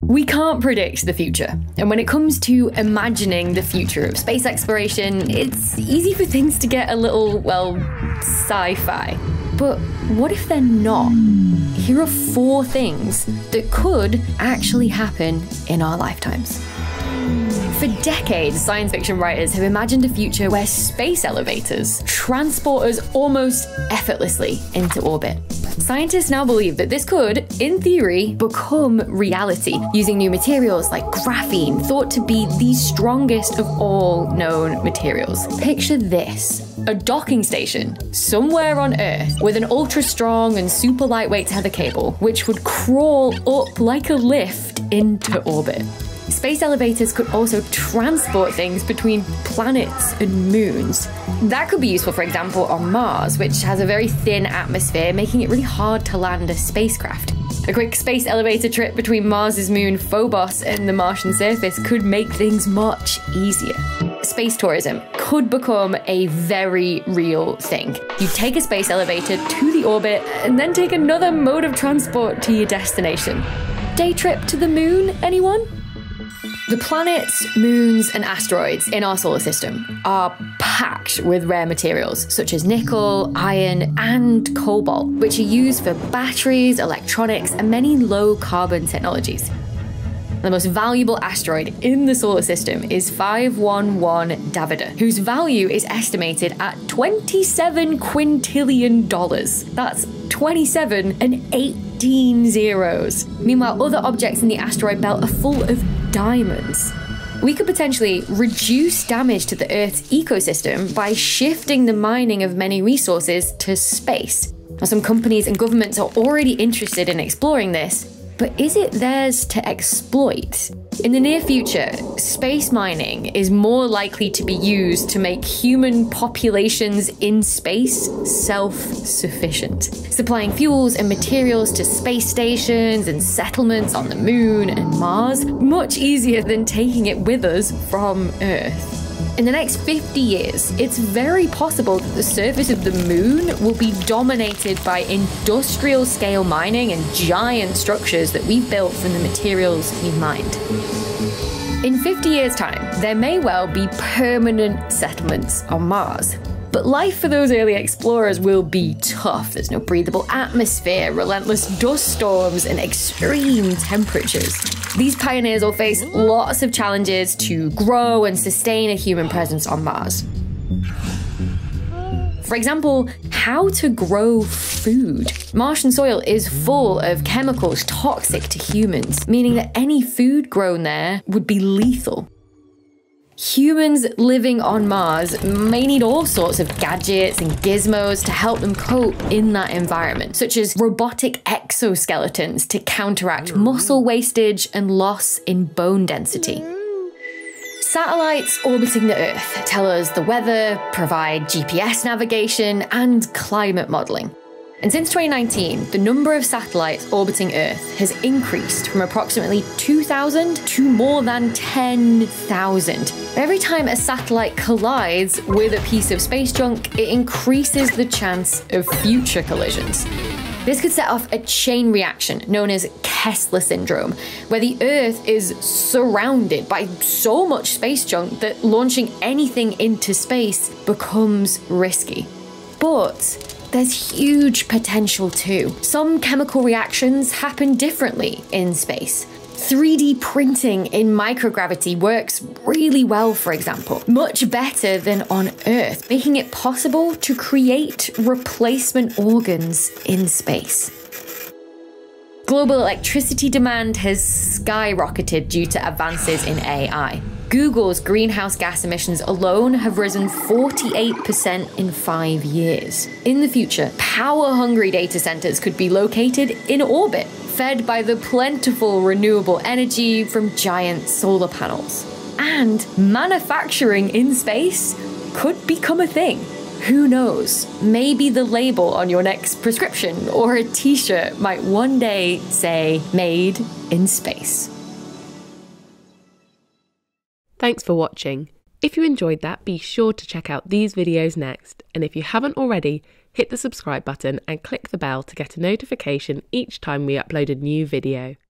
We can't predict the future, and when it comes to imagining the future of space exploration, it's easy for things to get a little, well, sci-fi. But what if they're not? Here are 4 things that could actually happen in our lifetimes. For decades, science fiction writers have imagined a future where space elevators transport us almost effortlessly into orbit. Scientists now believe that this could, in theory, become reality, using new materials like graphene, thought to be the strongest of all known materials. Picture this: a docking station somewhere on Earth with an ultra-strong and super lightweight tether cable, which would crawl up like a lift into orbit. Space elevators could also transport things between planets and moons. That could be useful, for example, on Mars, which has a very thin atmosphere, making it really hard to land a spacecraft. A quick space elevator trip between Mars's moon Phobos and the Martian surface could make things much easier. Space tourism could become a very real thing. You take a space elevator to the orbit and then take another mode of transport to your destination. Day trip to the moon, anyone? The planets, moons, and asteroids in our solar system are packed with rare materials such as nickel, iron, and cobalt, which are used for batteries, electronics, and many low-carbon technologies. The most valuable asteroid in the solar system is 511 Davida, whose value is estimated at $27 quintillion. That's 27 and 18 zeros. Meanwhile, other objects in the asteroid belt are full of diamonds. We could potentially reduce damage to the Earth's ecosystem by shifting the mining of many resources to space. Now, some companies and governments are already interested in exploring this, but is it theirs to exploit? In the near future, space mining is more likely to be used to make human populations in space self-sufficient, supplying fuels and materials to space stations and settlements on the moon and Mars, much easier than taking it with us from Earth. In the next 50 years, it's very possible that the surface of the moon will be dominated by industrial-scale mining and giant structures that we've built from the materials we've mined. In 50 years' time, there may well be permanent settlements on Mars. But life for those early explorers will be tough. There's no breathable atmosphere, relentless dust storms, and extreme temperatures. These pioneers will face lots of challenges to grow and sustain a human presence on Mars. For example, how to grow food. Martian soil is full of chemicals toxic to humans, meaning that any food grown there would be lethal. Humans living on Mars may need all sorts of gadgets and gizmos to help them cope in that environment, such as robotic exoskeletons to counteract muscle wastage and loss in bone density. Satellites orbiting the Earth tell us the weather, provide GPS navigation, and climate modeling. And since 2019, the number of satellites orbiting Earth has increased from approximately 2,000 to more than 10,000. Every time a satellite collides with a piece of space junk, it increases the chance of future collisions. This could set off a chain reaction known as Kessler syndrome, where the Earth is surrounded by so much space junk that launching anything into space becomes risky. But there's huge potential too. Some chemical reactions happen differently in space. 3D printing in microgravity works really well, for example, much better than on Earth, making it possible to create replacement organs in space. Global electricity demand has skyrocketed due to advances in AI. Google's greenhouse gas emissions alone have risen 48% in 5 years. In the future, power-hungry data centers could be located in orbit, fed by the plentiful renewable energy from giant solar panels. And manufacturing in space could become a thing. Who knows? Maybe the label on your next prescription or a t-shirt might one day say, "Made in space." Thanks for watching. If you enjoyed that, be sure to check out these videos next. And if you haven't already, hit the subscribe button and click the bell to get a notification each time we upload a new video.